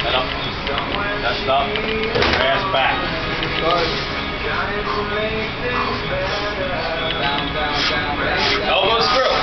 Head up. Chest up. Ass back. Down, down, down, down, down. Elbows through.